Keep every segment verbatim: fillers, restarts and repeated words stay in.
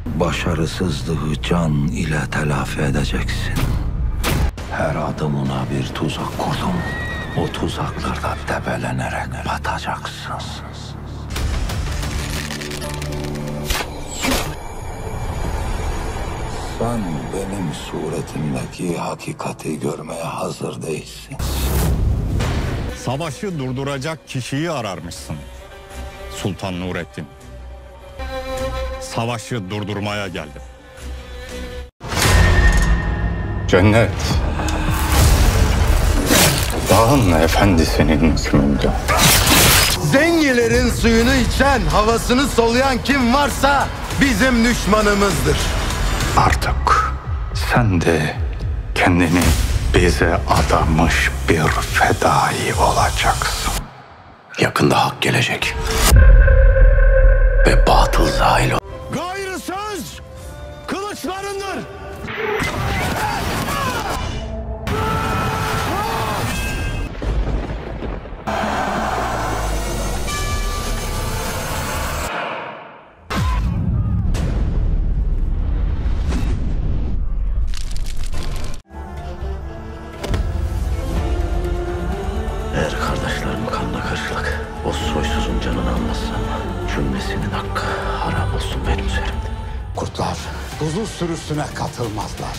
Başarısızlığı can ile telafi edeceksin. Her adımına bir tuzak kurdum. O tuzaklarda debelenerek batacaksın. Sen benim suretimdeki hakikati görmeye hazır değilsin. Savaşı durduracak kişiyi ararmışsın Sultan Nurettin. Savaşı durdurmaya geldim. Cennet, dağın efendisinin hükmünde. Zengilerin suyunu içen, havasını soluyan kim varsa bizim düşmanımızdır. Artık sen de kendini bize adamış bir fedai olacaksın. Yakında hak gelecek. Ve batıl zahil olacak. Gayrı söz kılıçlarındır. Eğer kardeşlerim kanla karşılık o soysuzun canını almazsam cümlesinin hakkı haram olsun benim üzerimde. Kurtlar kuzu sürüsüne katılmazlar.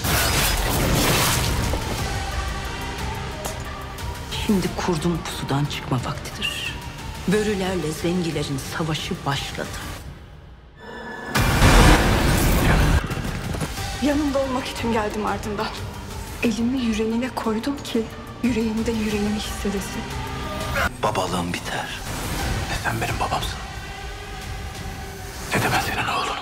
Şimdi kurdun pusudan çıkma vaktidir. Börülerle zengilerin savaşı başladı. Yanında olmak için geldim ardından. Elimi yüreğine koydum ki yüreğimde yüreğimi hissedesin. Babalığım biter. Ne sen benim babamsın, ne de ben senin oğlun.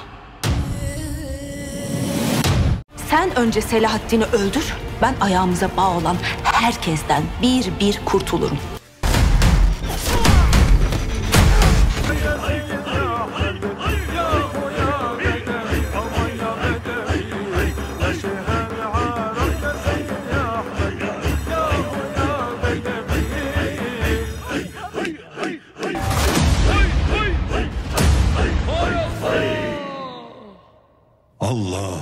Sen önce Selahaddin'i öldür, ben ayağımıza bağ olan herkesten bir bir kurtulurum. Allah.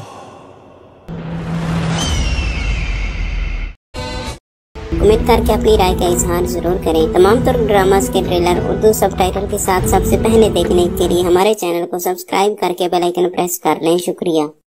उम्मीद करके अपनी राय का इजहार जरूर करें। तमाम तर ड्रामास के ट्रेलर उर्दू सबटाइटल के साथ सबसे पहले देखने के लिए हमारे चैनल को सब्सक्राइब करके बेल आइकन प्रेस कर लें। शुक्रिया।